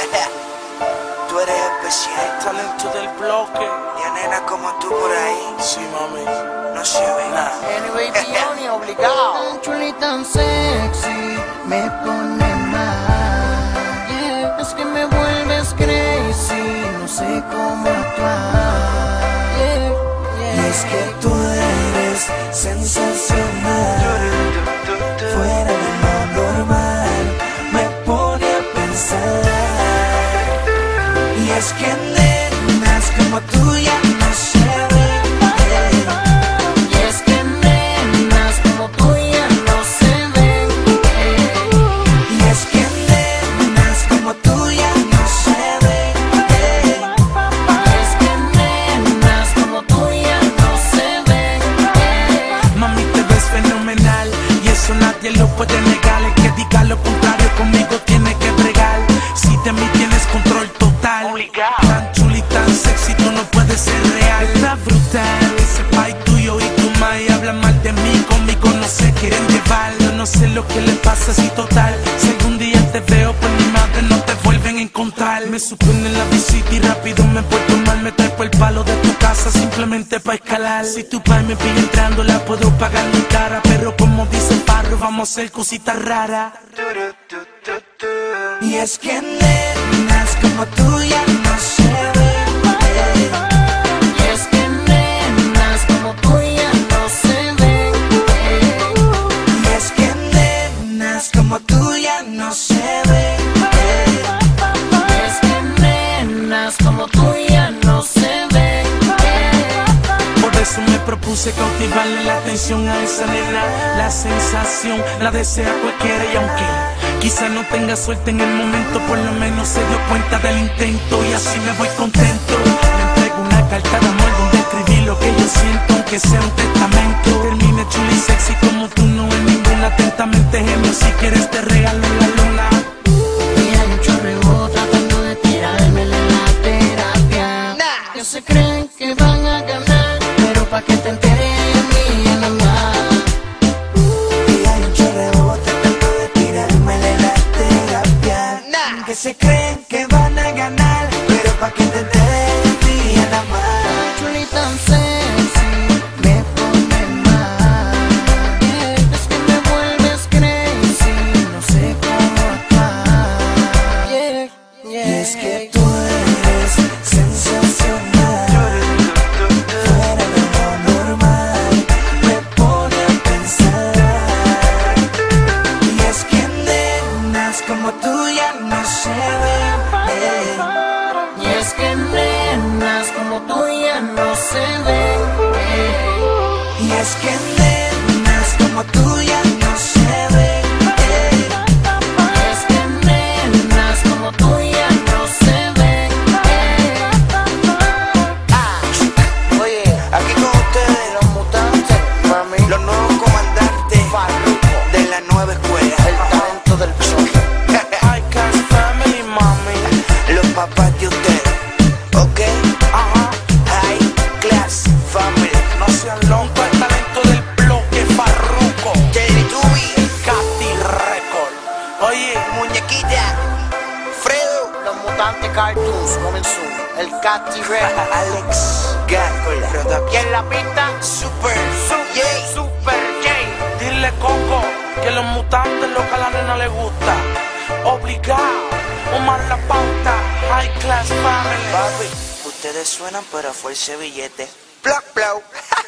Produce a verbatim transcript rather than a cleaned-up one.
Tú eres especial. El talento del bloque. Y a nena como tú por ahí Sí, mami. no se ve nada. Anyway, Bioni, obligado. Tan chula y tan sexy, me pone mal. Yeah, es que me vuelves crazy, no sé cómo actuar. Yeah, yeah. Y es que tú eres sensacional. Fuera de lo normal, me pone a pensar. Y es que nenas como tú ya no se ven. Y es que nenas como tú ya no se ven. Y es que nenas como tú ya no se ven. Y es que nenas como tú ya no se ven. Mami, te ves fenomenal y eso nadie lo puede negar. El que diga lo contrario conmigo tiene que bregar. Si de mí tienes control total, obligado. Tan chula y tan sexy, tú no puedes ser real. Está brutal, ese pai tuyo y tu mai hablan mal de mí, conmigo no se quieren llevar. Yo no sé lo que le pasa si total, si algún día te veo pues mi madre no te vuelven a encontrar. Me supone la visita y rápido me porto mal, me trepo el palo de tu casa simplemente pa' escalar. Si tu pai me pilla entrando la puedo pagar mi cara, pero como dice Parro vamos a hacer cositas raras. Y es que nenas como tú ya no se ven. Y es que nenas como tú ya no se ven. Y es que nenas como tú ya no se ven. Y es que nenas como tú ya no se ven. Por eso me propuse cautivarle la atención a esa nena. La sensación la desea cualquiera y aunque quizá no tenga suerte en el momento, por lo menos se dio cuenta del intento y así me voy contento. Le entrego una carta de amor donde escribí lo que yo siento, aunque sea un testamento. Termine chula y sexy como tú no es ninguna. Atentamente genio, si quieres te regalo la luna. Y hay un chorreo tratando de tirarme la terapia. Ellos se creen que van a ganar, pero pa' que te enteres de mí nada más. Y hay un chorreo tratando de tirarme la terapia. Que se creen que van a ganar, pero pa' que te enteres de mí nada más. Chula y tan sexy, me pone mal. Yeah, es que me vuelves crazy, no sé cómo actuar. Yeah, yeah. Y es que tú eres sensacional. Fuera de lo normal, me pone a pensar. Y es que nenas como tú ya no se ven. Y es que nenas como tú ya no se ven. Y es que nenas como tú ya no se ven. Y es que nenas como tú ya no se ven. Oye, aquí con ustedes los mutantes, mami, los nuevos comandantes Farruko de la nueva escuela, el talento del bloque. High class family, mami. Los papás de ustedes, ok, Ajá, high class family. no sean locos, el talento del bloque Farruko. Teletubby, Katy Record. Oye, muñequita, Fredo, Los mutantes cartoons comenzó. El Katy Red. Alex Gárgola, Y en la pista, Super, Super, Yay. Super J. dile Coco que los mutantes lo que a la nena le gusta. Obligado, Omar la pauta, high class family. Papi, ustedes suenan pero fuerza billete. Block blow.